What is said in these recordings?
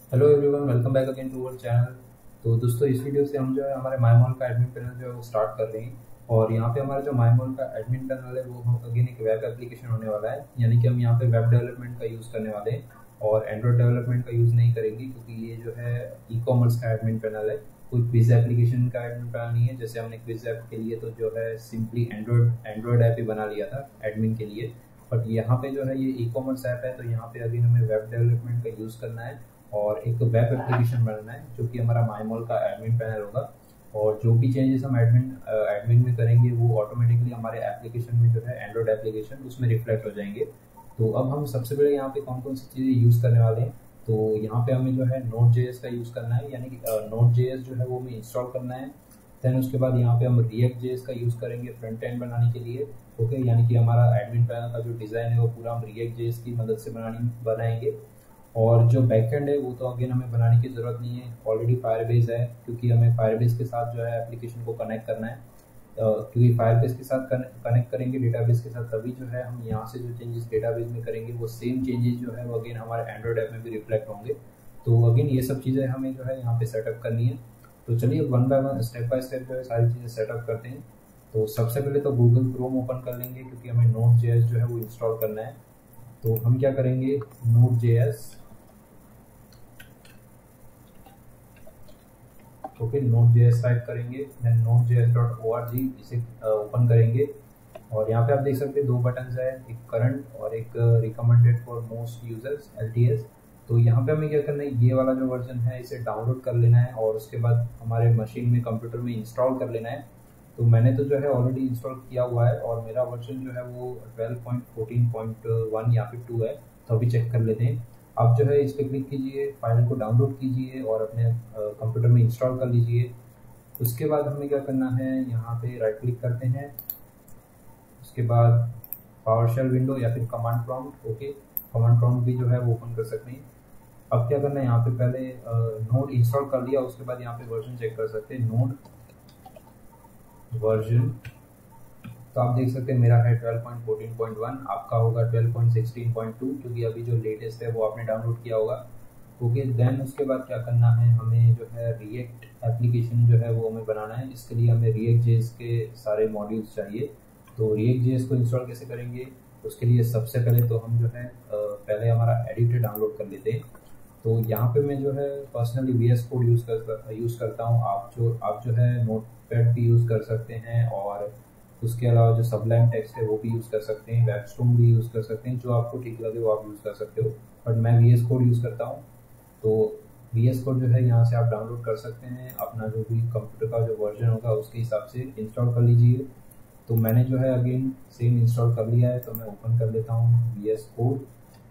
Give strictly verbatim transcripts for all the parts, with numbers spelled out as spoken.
Hello everyone, welcome back again to our channel. तो दोस्तों, इस वीडियो से हम जो है हमारे माईमॉल का एडमिन पैनल जो है वो स्टार्ट कर रहे हैं। और यहाँ पे हमारा जो माईमॉल का एडमिन पैनल है वो हम अगेन एक वेब एप्लीकेशन होने वाला है, यानी कि हम यहाँ पे वेब डेवलपमेंट का यूज़ करने वाले हैं और एंड्रॉयड डेवलपमेंट का यूज़ नहीं करेंगे, क्योंकि ये जो है ई कॉमर्स का एडमिन पैनल है, कोई क्विज एप्लीकेशन का एडमिन पैनल नहीं है। जैसे हमने क्विज ऐप के लिए तो जो है सिंपली एंड्रॉयड एंड्रॉयड ऐप ही बना लिया था एडमिन के लिए, बट यहाँ पे जो है ये ई कॉमर्स ऐप है, तो यहाँ पे अगेन हमें वेब डेवलपमेंट का यूज़ करना है और एक वेब एप्लीकेशन बनाना है जो कि हमारा माईमॉल का एडमिन पैनल होगा। और जो भी चेंजेस हम एडमिन एडमिन में करेंगे वो ऑटोमेटिकली हमारे एप्लीकेशन में जो है एंड्रॉयड एप्लीकेशन उसमें रिफ्लेक्ट हो जाएंगे। तो अब हम सबसे पहले यहाँ पे कौन कौन सी चीज़ें यूज़ करने वाले हैं, तो यहाँ पे हमें जो है नोड जेएस का यूज़ करना है, यानी कि नोड जेएस जो है वो हमें इंस्टॉल करना है। देन उसके बाद यहाँ पे हम रिएक्ट जेएस का यूज़ करेंगे फ्रंट एंड बनाने के लिए। ओके, यानी कि हमारा एडमिन पैनल का जो डिज़ाइन है वो पूरा हम रिएक्ट जेएस की मदद से बनानी बनाएंगे। और जो बैकएंड है वो तो अगेन हमें बनाने की ज़रूरत नहीं है, ऑलरेडी फायरबेस है, क्योंकि हमें फायरबेस के साथ जो है एप्लीकेशन को कनेक्ट करना है। क्योंकि फायरबेस के साथ कनेक्ट करेंगे डेटाबेस के साथ, तभी जो है हम यहाँ से जो चेंजेस डेटाबेस में करेंगे वो सेम चेंजेस जो है वो अगेन हमारे एंड्रॉयड ऐप में भी रिफ्लेक्ट होंगे। तो अगेन ये सब चीज़ें हमें जो है यहाँ पे सेटअप करनी है। तो चलिए one by one step by step जो है सारी चीज़ें सेटअप करते हैं। तो सबसे पहले तो गूगल क्रोम ओपन कर लेंगे, क्योंकि हमें नोड जेएस जो है वो इंस्टॉल करना है। तो हम क्या करेंगे, node JS okay node JS type करेंगे, then node JS dot O R G इसे ओपन करेंगे। और यहाँ पे आप देख सकते हैं दो बटन्स है, एक करंट और एक recommended for most users L T S. तो यहाँ पे हमें क्या करना है, ये वाला जो वर्जन है इसे डाउनलोड कर लेना है और उसके बाद हमारे मशीन में कंप्यूटर में इंस्टॉल कर लेना है। तो मैंने तो जो है ऑलरेडी इंस्टॉल किया हुआ है और मेरा वर्जन जो है वो twelve point fourteen point one या फिर टू है। तो अभी चेक कर लेते हैं। आप जो है इस पर क्लिक कीजिए, फाइल को डाउनलोड कीजिए और अपने कंप्यूटर में इंस्टॉल कर लीजिए। उसके बाद हमें क्या करना है, यहाँ पे राइट क्लिक करते हैं, उसके बाद पावरशेल विंडो या फिर command prompt. Okay, command prompt भी जो है वो ओपन कर सकते हैं। अब क्या करना है, यहाँ पे पहले नोड इंस्टॉल कर लिया, उसके बाद यहाँ पे वर्जन चेक कर सकते हैं, नोड वर्जन। तो आप देख सकते हैं मेरा है twelve point fourteen point one, आपका होगा twelve point sixteen point two, क्योंकि अभी जो लेटेस्ट है वो आपने डाउनलोड किया होगा। ओके, देन उसके बाद क्या करना है, हमें जो है रिएक्ट एप्लीकेशन जो है वो हमें बनाना है। इसके लिए हमें रिएक्ट जेएस के सारे मॉड्यूल्स चाहिए। तो रिएक्ट जेएस को इंस्टॉल कैसे करेंगे, उसके लिए सबसे पहले तो हम जो है पहले हमारा एडिटर डाउनलोड कर लेते हैं। तो यहाँ पे मैं जो है personally V S code use कर यूज़ करता हूँ। आप जो आप जो है नोटपैड भी यूज़ कर सकते हैं, और उसके अलावा जो सबलाइम टेक्स्ट है वो भी यूज़ कर सकते हैं, वेबस्टोन भी यूज़ कर सकते हैं, जो आपको ठीक लगे वो आप यूज़ कर सकते हो। बट मैं वी एस कोड यूज़ करता हूँ। तो वी एस कोड जो है यहाँ से आप डाउनलोड कर सकते हैं, अपना जो भी कंप्यूटर का जो वर्जन होगा उसके हिसाब से इंस्टॉल कर लीजिए। तो मैंने जो है अगेन सेम इंस्टॉल कर लिया है, तो मैं ओपन कर लेता हूँ वी एस कोड।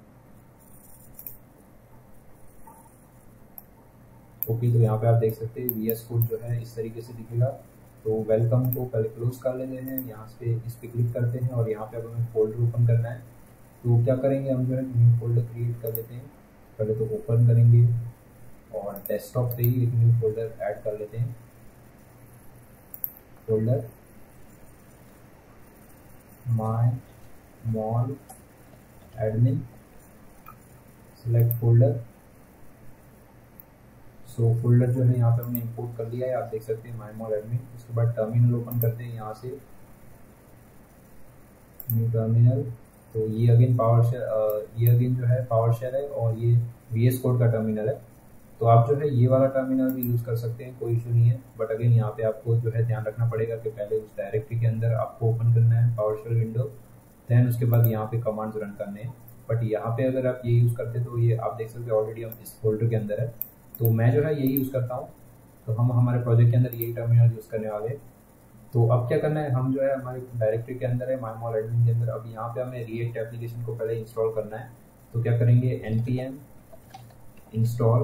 ओके, तो यहाँ पे आप देख सकते हैं वी एस कोड जो है इस तरीके से दिखेगा। तो वेलकम को पहले क्लोज कर लेते हैं, यहाँ पे इस पर क्लिक करते हैं और यहाँ पे अब हमें फोल्डर ओपन करना है। तो क्या करेंगे, हम जो है न्यू फोल्डर क्रिएट कर लेते हैं। पहले तो ओपन करेंगे और डेस्कटॉप पे ही एक न्यू फोल्डर ऐड कर लेते हैं। Folder my mall admin, select folder. So folder जो है यहाँ पे हमने इंपोर्ट कर लिया है, आप देख सकते हैं माईमॉल एडमिन। उसके बाद टर्मिनल ओपन करते हैं, यहाँ से न्यू टर्मिनल। तो ये अगेन पावर शेल ये अगेन जो है पावर शेल है और ये वी एस कोड का टर्मिनल है। तो आप जो है ये वाला टर्मिनल भी यूज़ कर सकते हैं, कोई इशू नहीं है। बट अगेन यहाँ पे आपको जो है ध्यान रखना पड़ेगा कि पहले उस डायरेक्टरी के अंदर आपको ओपन करना है पावर शेल विंडो, देन उसके बाद यहाँ पे कमांड्स रन करने हैं। बट यहाँ पे अगर आप ये यूज़ करते तो ये आप देख सकते हैं ऑलरेडी हम इस फोल्डर के अंदर है। तो मैं जो है यही यूज़ करता हूँ, तो हम हमारे प्रोजेक्ट के अंदर यही टर्मिनल यूज़ करने वाले हैं। तो अब क्या करना है, हम जो है हमारे डायरेक्टरी के अंदर है माईमॉल एडमिन के अंदर, अब यहाँ पे हमें रिएक्ट एप्लीकेशन को पहले इंस्टॉल करना है। तो क्या करेंगे, N P M install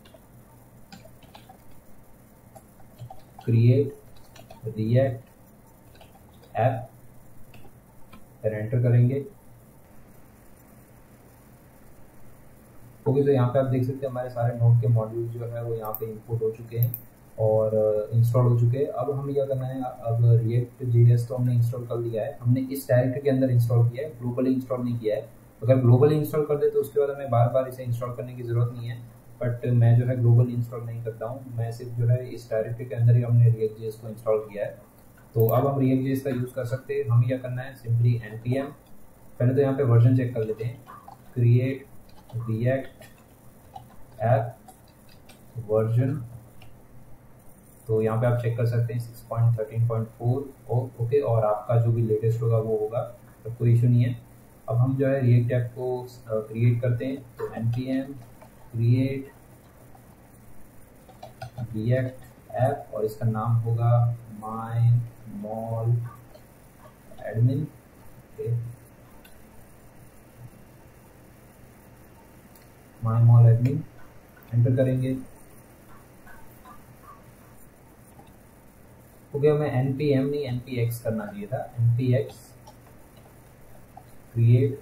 create react app, फिर एंटर करेंगे। ओके, तो यहाँ पे आप देख सकते हैं हमारे सारे नोड के मॉड्यूल जो है वो यहाँ पे इंपोर्ट हो चुके हैं और इंस्टॉल हो चुके हैं। अब हमें क्या करना है, अब रिएक्ट जेएस तो हमने इंस्टॉल कर लिया है, हमने इस डायरेक्टरी के अंदर इंस्टॉल किया है, ग्लोबली इंस्टॉल नहीं किया है। अगर ग्लोबली इंस्टॉल कर दे तो उसके बाद हमें बार बार इसे इंस्टॉल करने की ज़रूरत नहीं है। बट मैं जो है ग्लोबल इंस्टॉल नहीं करता हूँ, मैं सिर्फ जो है इस डायरेक्टरी के अंदर ही हमने रिएक्ट जेएस को इंस्टॉल किया है। तो अब हम रिएक्ट जेएस का यूज़ कर सकते हैं। हमें क्या करना है, सिंपली एन पी एम, पहले तो यहाँ पे वर्जन चेक कर लेते हैं, क्रिएट रिएक्ट ऐप वर्जन। तो यहाँ पे आप चेक कर सकते हैं six point thirteen point four okay, और आपका जो भी लेटेस्ट होगा वो होगा, तो कोई इशू नहीं है। अब हम जो है रिएक्ट ऐप को क्रिएट करते हैं, तो N P M create react app और इसका नाम होगा my mall admin. My mall admin enter करेंगे। ओके, हमें एन पी एम नहीं एन पी एक्स करना चाहिए था, N P X create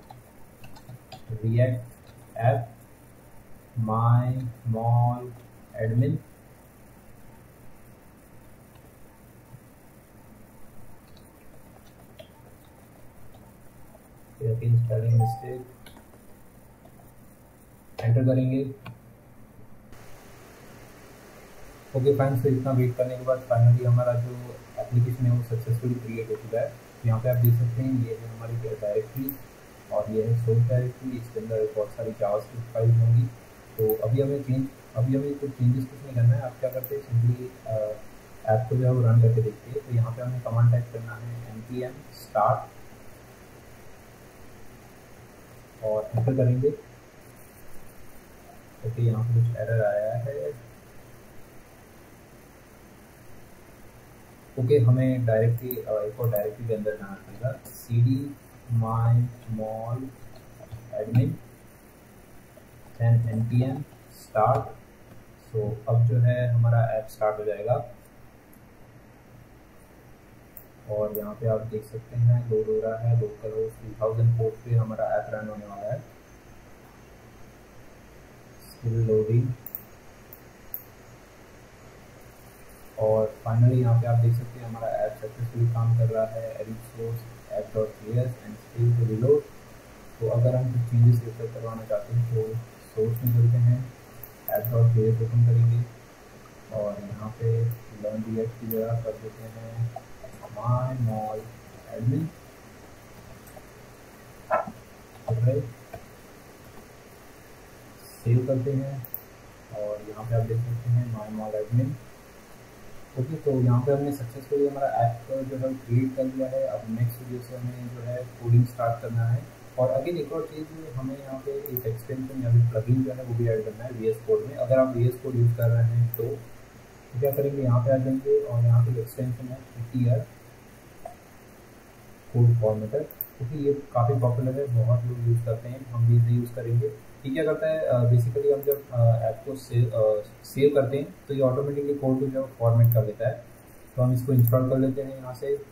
react app my mall admin. Spelling mistake, enter करेंगे। ओके फाइन, फिर इतना वेट करने के बाद फाइनली हमारा जो एप्लीकेशन है वो सक्सेसफुली क्रिएट हो चुका है। यहाँ पे आप देख सकते हैं ये है हमारी डायरेक्टरी और ये है सोर्स डायरेक्टरी, इसके अंदर बहुत सारी जावास्क्रिप्ट फाइल्स होंगी। तो अभी हमें चेंज अभी हमें कुछ चेंजेस कुछ नहीं करना है। आप क्या करते हैं, सिंपली ऐप को जो है वो रन करके देखते हैं। तो यहाँ पे हमें कमांड टाइप करना है एन पी एम स्टार्ट और एंटर करेंगे। ओके, यहाँ पे कुछ एरर आया है। ओके okay, हमें डायरेक्टली एक और डायरेक्टरी के अंदर जाना पड़ेगा, C D my mall admin then N P M start. So अब जो है हमारा ऐप स्टार्ट हो जाएगा और यहाँ पे आप देख सकते हैं लोड हो रहा है। Localhost two thousand port पे हमारा ऐप रन होने वाला है। स्टिल लोडिंग और फाइनली यहाँ पे आप देख सकते हैं हमारा ऐप सक्सेसफुली काम कर रहा है। Edit source app dot J S and still to reload. तो अगर हम कुछ चेंजेस रिफर करवाना चाहते हैं तो सोर्स में चलते हैं, app dot J S open करेंगे और यहाँ पे लर्न रिएक्ट की जगह कर देते हैं माई मॉल एडमिन। सेव करते हैं और यहाँ पे आप देख सकते हैं माई मॉल एडमिन। ओके, तो यहाँ पे हमने सक्सेसफुली हमारा ऐप जो है क्रिएट कर लिया है। अब नेक्स्ट वीडियो से हमें जो है कोडिंग स्टार्ट करना है। और अगेन एक और चीज़, हमें यहाँ पे एक एक्सटेंशन या फिर प्लगइन जो है वो भी ऐड करना है वी एस कोड में। अगर आप वी एस कोड यूज़ कर रहे हैं तो क्या करेंगे, यहाँ पे आ जाएंगे और यहाँ पे एक्सटेंशन है टी आर कोड फॉर्मेटर, क्योंकि ये काफ़ी पॉपुलर है, बहुत लोग यूज़ करते हैं, हम भी इसे यूज़ करेंगे। ये क्या करता है, बेसिकली हम जब ऐप को सेव सेव करते हैं तो ये ऑटोमेटिकली कोड को जो फॉर्मेट कर लेता है। तो हम इसको इंस्टॉल कर लेते हैं यहाँ से।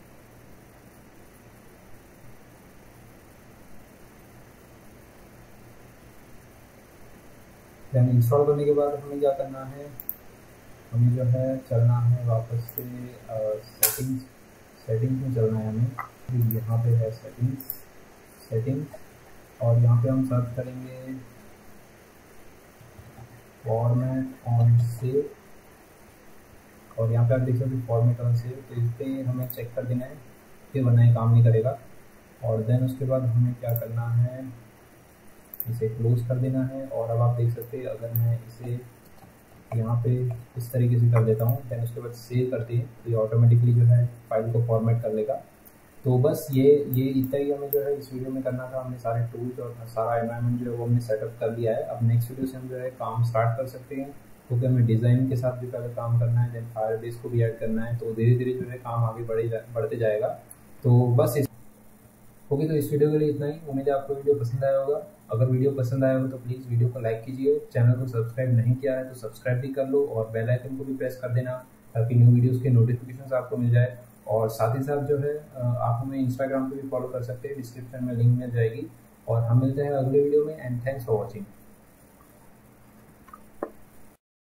देन इंस्टॉल करने के बाद हमें क्या करना है, हमें जो है चलना है वापस से सेटिंग्स सेटिंग्स में चलना है हमें। यहाँ पे है सेटिंग्स सेटिंग्स और यहाँ पे हम सर्च करेंगे फॉर्मेट ऑन सेव और यहाँ पे आप देख सकते हैं फॉर्मेट ऑन सेव। तो इस पर हमें चेक कर देना है कि वरना ये काम नहीं करेगा। और देन उसके बाद हमें क्या करना है, इसे क्लोज कर देना है। और अब आप देख सकते हैं अगर मैं इसे यहाँ पे इस तरीके से कर देता हूँ, देन उसके बाद सेव करते हैं तो ये ऑटोमेटिकली जो है फाइल को फॉर्मेट कर लेगा। तो बस ये ये इतना ही हमें जो है इस वीडियो में करना था। हमने सारे टूल्स और सारा एनवायरनमेंट जो है वो हमने सेटअप कर लिया है। अब नेक्स्ट वीडियो से हम जो है काम स्टार्ट कर सकते हैं, क्योंकि हमें डिज़ाइन के साथ भी पहले काम करना है, देन फायरबेस को भी ऐड करना है। तो धीरे धीरे जो है काम आगे बढ़े जा, बढ़ते जाएगा। तो बस इस ओके, तो इस वीडियो के लिए इतना ही। उम्मीद है आपको वीडियो पसंद आया होगा। अगर वीडियो पसंद आया हो तो प्लीज़ वीडियो को लाइक कीजिए। चैनल को सब्सक्राइब नहीं किया है तो सब्सक्राइब भी कर लो और बेल आइकन को भी प्रेस कर देना, ताकि न्यू वीडियोज़ के नोटिफिकेशन आपको मिल जाए। और साथ ही साथ जो है आप हमें इंस्टाग्राम पे भी फॉलो कर सकते हैं, डिस्क्रिप्शन में लिंक मिल जाएगी। और हम मिलते हैं अगले वीडियो में एंड थैंक्स फॉर वॉचिंग।